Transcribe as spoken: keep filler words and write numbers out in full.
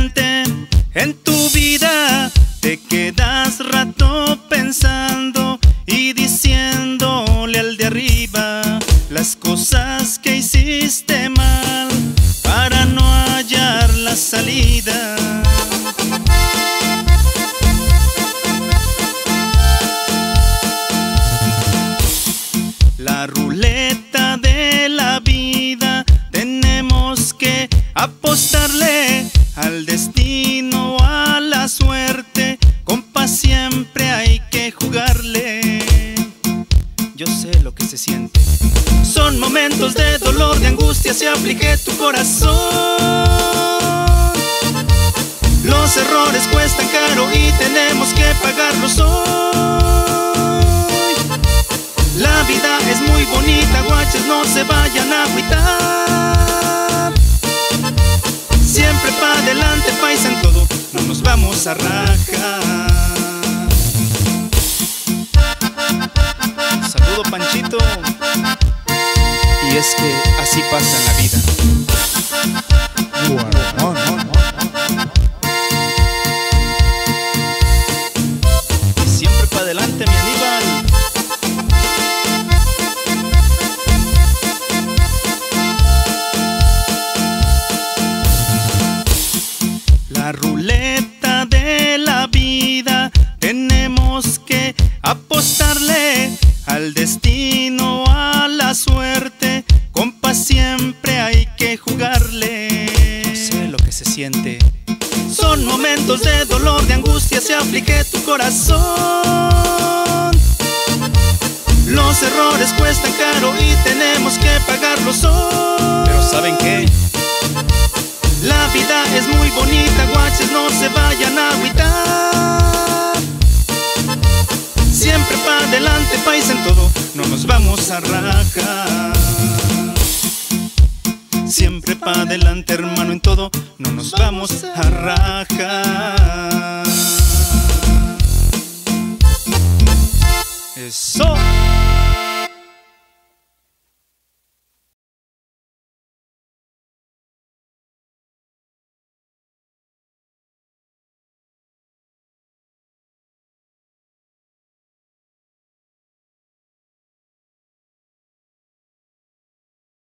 repente en tu vida te quedas rato pensando y diciéndole al de arriba las cosas que hiciste mal para no hallar la salida. La ruleta de la vida tenemos que apostarle al destino, a la suerte, compa, siempre hay que jugarle. Yo sé lo que se siente. Son momentos de dolor, de angustia, se aflige tu corazón. Los errores cuestan caro y tenemos que pagarlos hoy. La vida es muy bonita, guaches, no se vayan a agüitar. Siempre pa' adelante, paisa, en todo, no nos vamos a rajar. Saludo, Panchito. Y es que así pasa en la vida. Bueno, no, no, no. Y siempre pa' adelante, mi Aníbal. La ruleta de la vida tenemos que apostarle al destino, a la suerte, compa, siempre hay que jugarle. No sé lo que se siente. Son momentos de dolor, de angustia, se aflige tu corazón. Los errores cuestan caro y tenemos que pagarlos hoy. Pero ¿saben qué? La vida es muy bonita, guaches, no se vayan a agüitar. Siempre pa' adelante, paisa, en todo, no nos vamos a rajar. Siempre pa' adelante, hermano, en todo, no nos vamos a rajar. Eso.